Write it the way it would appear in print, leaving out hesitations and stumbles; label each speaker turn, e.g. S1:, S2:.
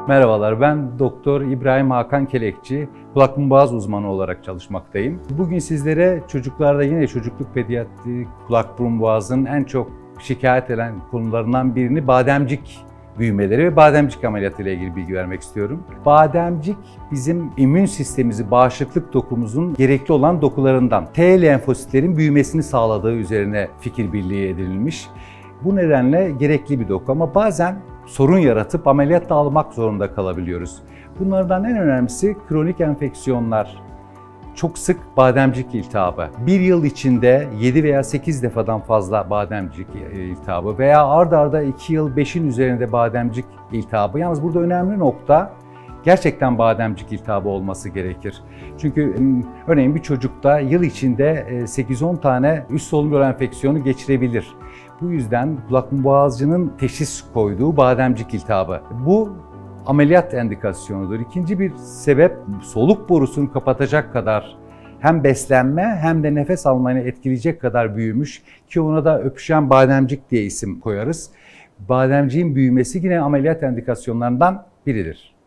S1: Merhabalar, ben Doktor İbrahim Hakan Kelekçi, kulak burun boğaz uzmanı olarak çalışmaktayım. Bugün sizlere çocuklarda yine çocukluk pediatri kulak burun boğazın en çok şikayet edilen konularından birini bademcik büyümeleri ve bademcik ameliyatı ile ilgili bilgi vermek istiyorum. Bademcik bizim immün sistemimizi, bağışıklık dokumuzun gerekli olan dokularından. T lenfositlerin büyümesini sağladığı üzerine fikir birliği edilmiş. Bu nedenle gerekli bir doku ama bazen sorun yaratıp ameliyat da almak zorunda kalabiliyoruz. Bunlardan en önemlisi kronik enfeksiyonlar. Çok sık bademcik iltihabı. Bir yıl içinde 7 veya 8 defadan fazla bademcik iltihabı veya ard arda 2 yıl 5'in üzerinde bademcik iltihabı. Yalnız burada önemli nokta gerçekten bademcik iltihabı olması gerekir. Çünkü örneğin bir çocukta yıl içinde 8-10 tane üst solunum yolu enfeksiyonu geçirebilir. Bu yüzden kulak burun boğazcının teşhis koyduğu bademcik iltihabı. Bu ameliyat endikasyonudur. İkinci bir sebep soluk borusunu kapatacak kadar hem beslenme hem de nefes almayı etkileyecek kadar büyümüş ki ona da öpüşen bademcik diye isim koyarız. Bademciğin büyümesi yine ameliyat endikasyonlarından biridir.